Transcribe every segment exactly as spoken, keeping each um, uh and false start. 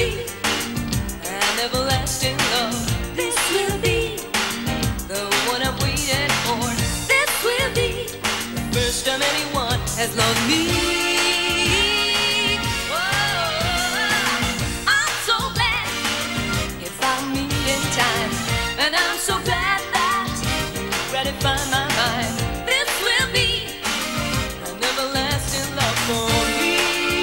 be an everlasting love. This will be the one I've waited for. This will be the first time anyone has loved me. Oh, I'm so glad you found me in time, and I'm so glad that you gratified my mind. This will be an everlasting love for me.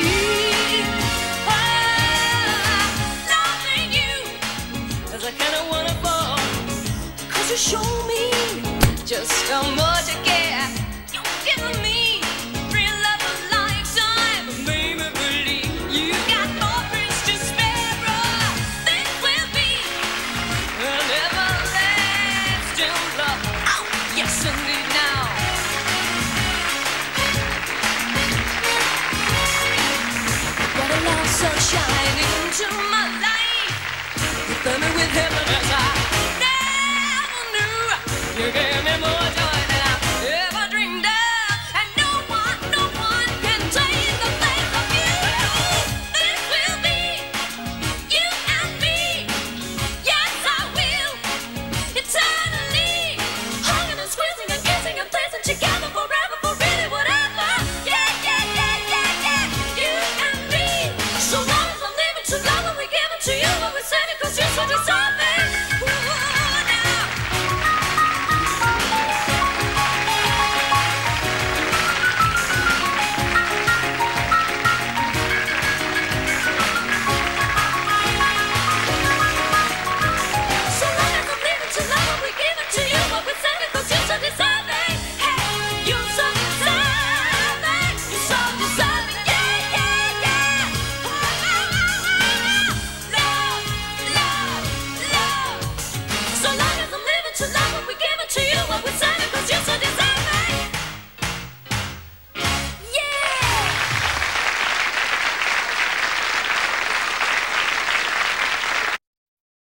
You show me just how much I care. You're giving me real love a lifetime. Made me believe you got more friends to spare, bro. This will be an everlasting love. Oh, yes, indeed now. Got a love sunshine into my life. You fill me with heaven as I. You gave me more joy than I ever dreamed of, and no one, no one can take the place of you. This will be you and me. Yes, I will. Eternally hugging and squeezing and kissing and dancing together forever, for really whatever. Yeah, yeah, yeah, yeah, yeah. You and me. So long as I'm living too long, and we give it to you, but we save it 'cause you're so deserving. You